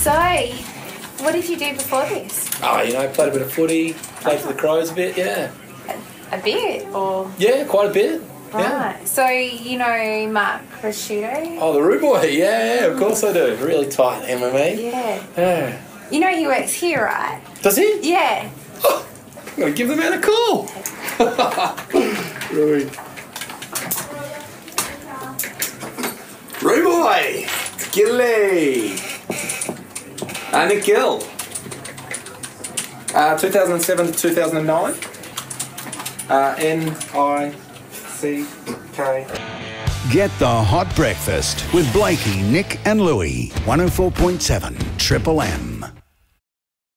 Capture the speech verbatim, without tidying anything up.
So, what did you do before this? Oh, you know, played a bit of footy, played for the Crows a bit, yeah. A, a bit, or? Yeah, quite a bit. Right. Yeah. So, you know Mark Prosciutto? Oh, the Rude Boy, yeah, yeah, of course I do. Really tight M M E. Yeah. Yeah. You know he works here, right? Does he? Yeah. Oh, I'm going to give the man a call. Rude. Rude Boy. Gilly. Uh, Nick Gill. Uh, two thousand seven to two thousand nine. Uh, N I C K. Get the hot breakfast with Blakey, Nick and Louie. one oh four point seven Triple M.